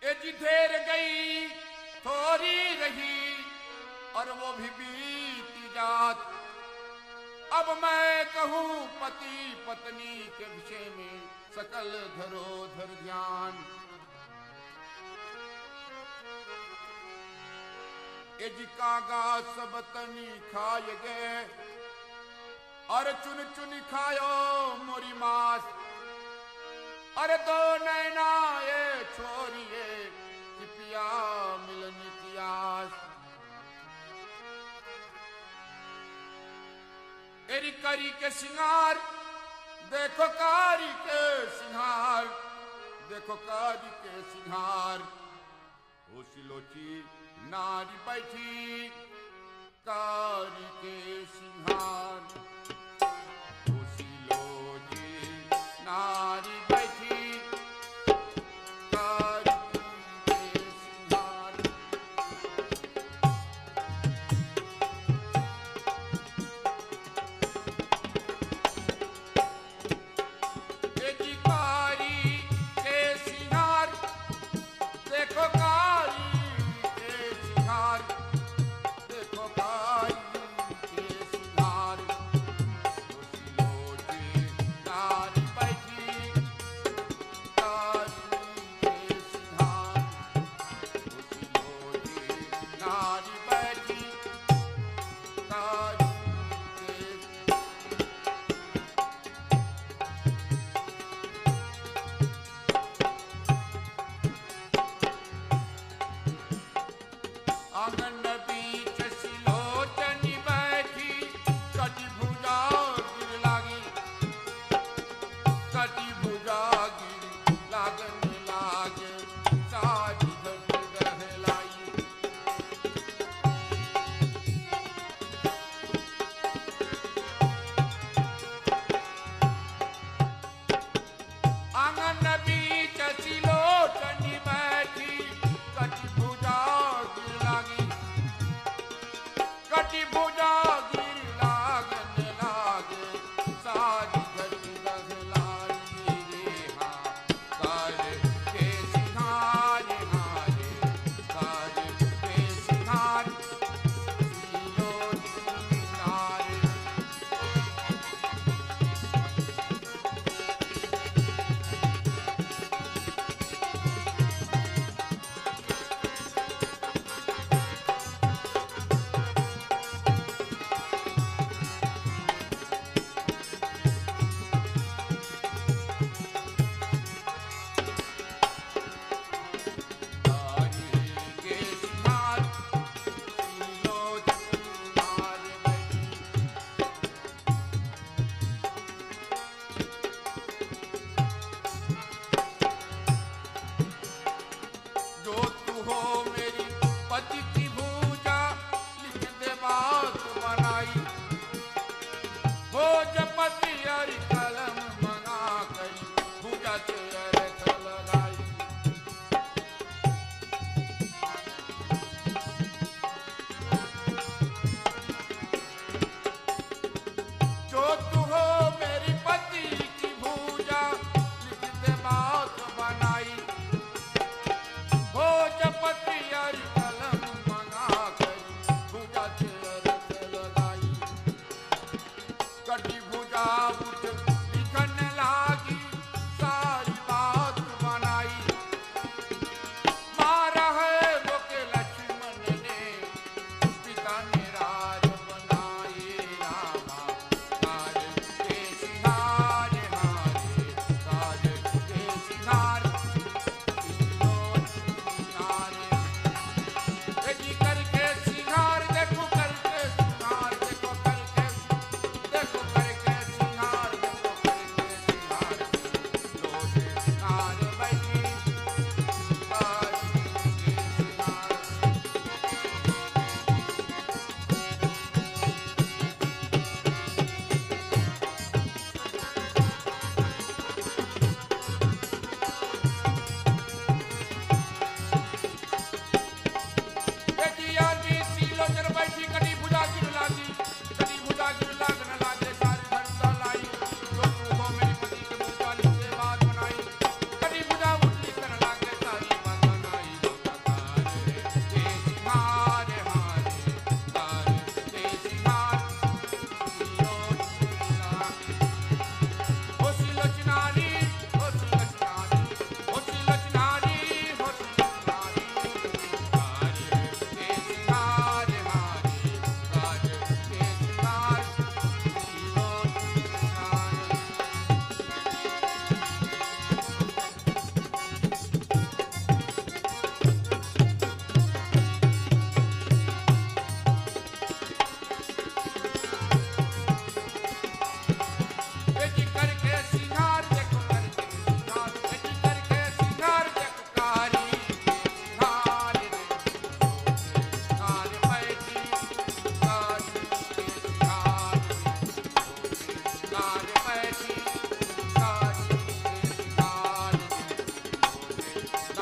ए जी ढेर गई थोड़ी रही और वो भी बीती जात। अब मैं कहूँ पति पत्नी के विषय में सकल धरोधर ध्यान। ए जी कागा सब तनी खाए गए और चुन चुन खायो मोरी मास। अरे दो नैना ये छोरिए कि पिया मिलन की आस। एरी करी के सिंगार देखो कारी के सिंगार, देखो कारी के सिंगार। होशी लोची नारी बैठी कारी के सिंगार। होशी लोची नारी बैठी कारी के सिंगार। बेटी कारी के सिंगार देखो कारी के सिंगार, देखो कारी के सिंगार। होशी लोची नारी बैठी कारी के सिंगार। होशी लोची नारी बैठी कारी के। आंगन बीच सिलोचनी बैठी कटी भुजा गिर लागी, कटी भुजा गिर लागन लागे सारी धन रहलाई। आंगन बीच सिलोचनी बैठी कटी भुजा गिर लागी, कटी भुजा गिर लागन लागे सारी धरती रहलाई रे। हाँ कर के सिंगार, हाँ रे कर के सिंगार। सिलोचनी नारी के सिंगार। सिलोचनी नारी बैठी जो तू हो मेरी पति की भूजा लिख दे बात बनाई। हो जपति हरि कलम मना करी भूजा से अर्थ लगाई। जो तू हो मेरी पति की भूजा लिख दे बात बनाई। हो जपति हरि कलम मना करी भुजा से अर्थ लगाई। कटी भुजा उठ लिखन लागी सारी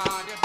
मार